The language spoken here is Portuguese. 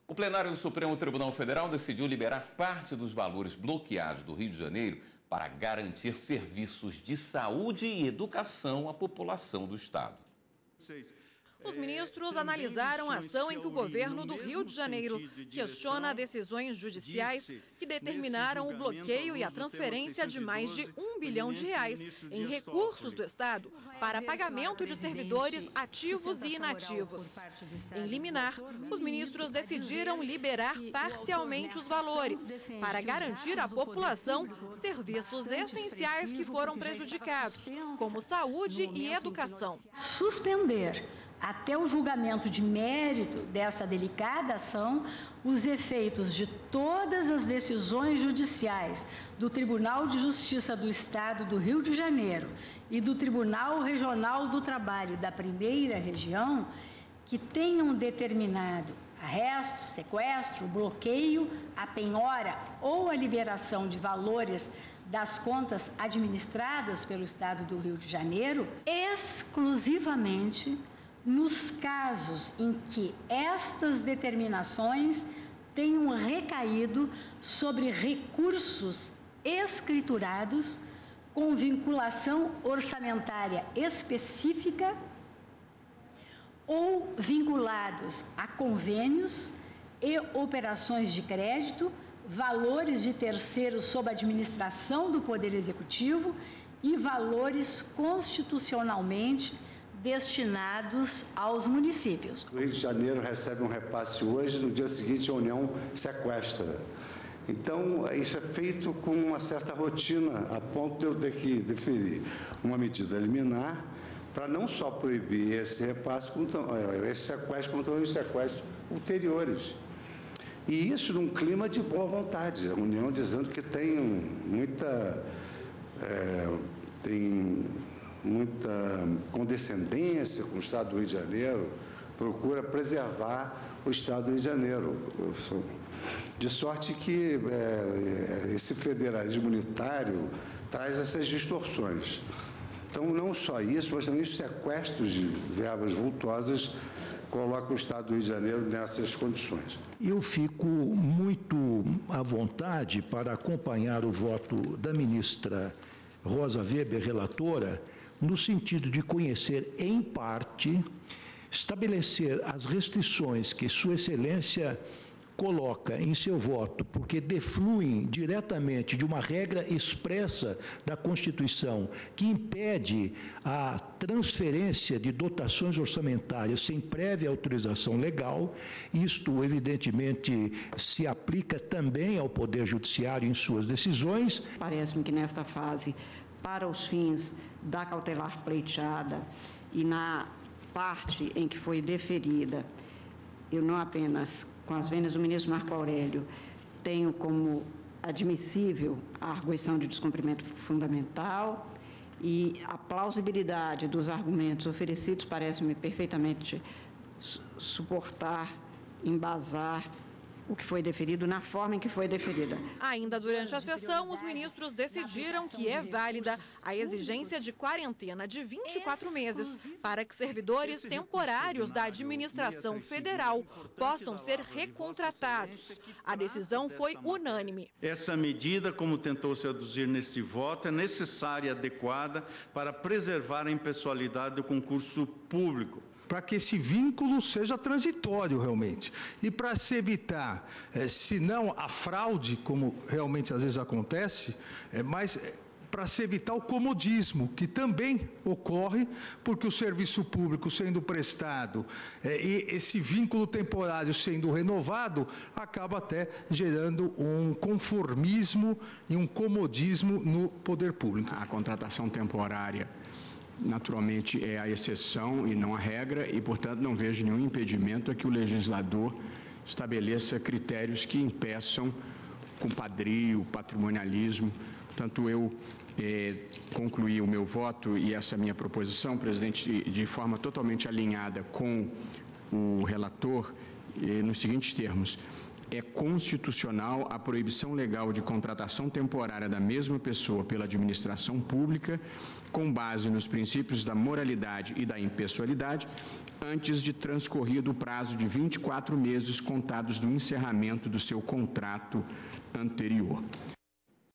O plenário do Supremo Tribunal Federal decidiu liberar parte dos valores bloqueados do Rio de Janeiro para garantir serviços de saúde e educação à população do estado. Os ministros analisaram a ação em que o governo do Rio de Janeiro questiona decisões judiciais que determinaram o bloqueio e a transferência de mais de R$1 bilhão em recursos do Estado para pagamento de servidores ativos e inativos. Em liminar, os ministros decidiram liberar parcialmente os valores para garantir à população serviços essenciais que foram prejudicados, como saúde e educação. Suspender até o julgamento de mérito dessa delicada ação, os efeitos de todas as decisões judiciais do Tribunal de Justiça do Estado do Rio de Janeiro e do Tribunal Regional do Trabalho da Primeira Região, que tenham determinado arresto, sequestro, bloqueio, a penhora ou a liberação de valores das contas administradas pelo Estado do Rio de Janeiro, exclusivamente nos casos em que estas determinações tenham recaído sobre recursos escriturados com vinculação orçamentária específica ou vinculados a convênios e operações de crédito, valores de terceiros sob administração do Poder Executivo e valores constitucionalmente destinados aos municípios. O Rio de Janeiro recebe um repasse hoje, no dia seguinte a União sequestra. Então, isso é feito com uma certa rotina, a ponto de eu ter que deferir uma medida liminar para não só proibir esse repasse, esse sequestro, como também os sequestros ulteriores. E isso num clima de boa vontade, a União dizendo que tem muita condescendência com o Estado do Rio de Janeiro, procura preservar o Estado do Rio de Janeiro. De sorte que esse federalismo unitário traz essas distorções. Então, não só isso, mas também os sequestros de verbas vultuosas colocam o Estado do Rio de Janeiro nessas condições. Eu fico muito à vontade para acompanhar o voto da ministra Rosa Weber, relatora, no sentido de conhecer, em parte, estabelecer as restrições que Sua Excelência coloca em seu voto, porque defluem diretamente de uma regra expressa da Constituição, que impede a transferência de dotações orçamentárias sem prévia autorização legal. Isto, evidentemente, se aplica também ao Poder Judiciário em suas decisões. Parece-me que nesta fase, para os fins da cautelar pleiteada e na parte em que foi deferida, eu não apenas, com as vênias do ministro Marco Aurélio, tenho como admissível a arguição de descumprimento fundamental e a plausibilidade dos argumentos oferecidos parece-me perfeitamente suportar, embasar o que foi deferido na forma em que foi deferida. Ainda durante a sessão, os ministros decidiram que é válida a exigência de quarentena de 24 meses para que servidores temporários da administração federal possam ser recontratados. A decisão foi unânime. Essa medida, como tentou se aduzir neste voto, é necessária e adequada para preservar a impessoalidade do concurso público, para que esse vínculo seja transitório realmente. E para se evitar, se não a fraude, como realmente às vezes acontece, mas para se evitar o comodismo, que também ocorre, porque o serviço público sendo prestado e esse vínculo temporário sendo renovado, acaba até gerando um conformismo e um comodismo no poder público. A contratação temporária naturalmente é a exceção e não a regra, e, portanto, não vejo nenhum impedimento a que o legislador estabeleça critérios que impeçam compadrio, patrimonialismo. Portanto, eu concluí o meu voto e essa minha proposição, presidente, de forma totalmente alinhada com o relator, nos seguintes termos: é constitucional a proibição legal de contratação temporária da mesma pessoa pela administração pública, com base nos princípios da moralidade e da impessoalidade, antes de transcorrido o prazo de 24 meses contados do encerramento do seu contrato anterior.